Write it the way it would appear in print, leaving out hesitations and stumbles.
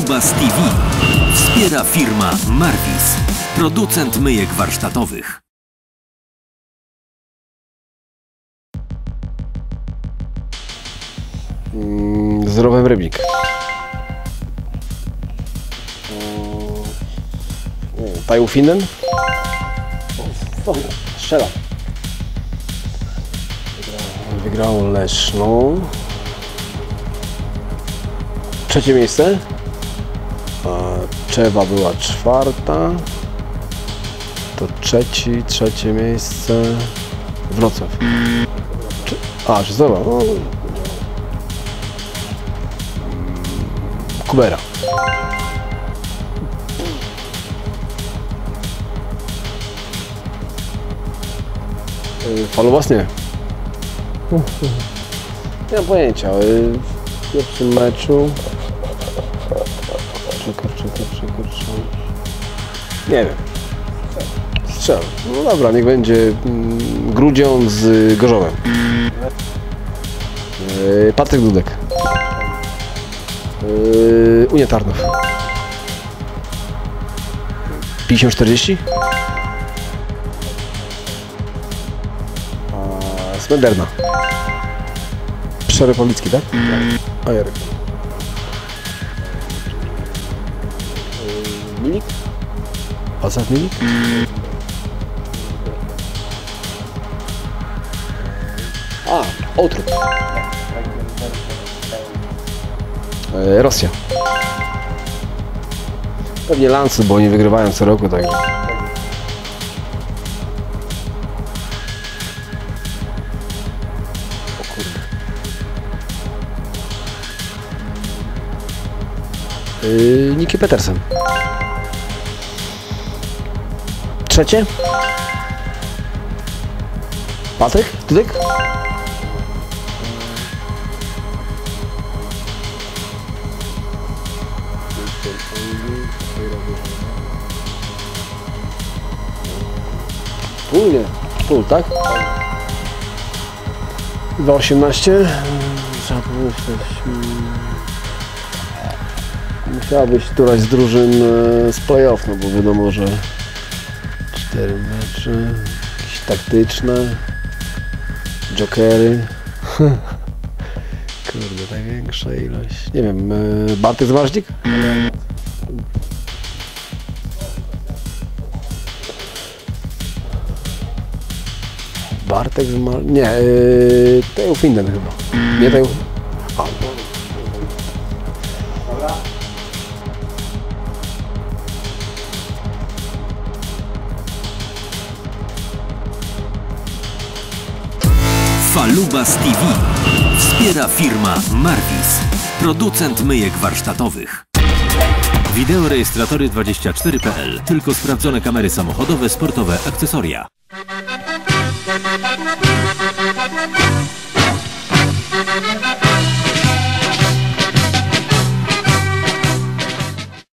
Falubas TV wspiera firma Marvis, producent myjek warsztatowych. Zdrowy rybnik. Tajufinen? Strzela. Wygrał Leszną. Trzecie miejsce. Czewa była czwarta. To trzecie miejsce. Wrocław. Czy zobacz. No. Kubera. Falubas nie. Nie mam pojęcia. W pierwszym meczu nie wiem. Strzel. No dobra, niech będzie Grudziądz z Gorzowem. Patryk Dudek. Unia Tarnów. 50-40? Smenderna. Przery Policki, tak? A Jarek. Milik? Asaf Milik? Outrup. Rosja. Pewnie Lancet, bo oni wygrywają co roku, także. O kurde. Niki Petersen. Trzecie? Patryk? Dudek? Pół, tak? 2,18. Trzeba pomyśleć. Musiała być któraś z drużyn z playoff, no bo wiadomo, że 4 mecze, jakieś taktyczne, jokery. Kurde, największa ilość. Nie wiem, Bartek Zmarzlik? Bartek Zmarzlik? Nie, Tajufinen chyba. Nie Tajufinen. Falubas TV wspiera firma Marvis, producent myjek warsztatowych. Wideorejestratory24.pl. Tylko sprawdzone kamery samochodowe, sportowe, akcesoria.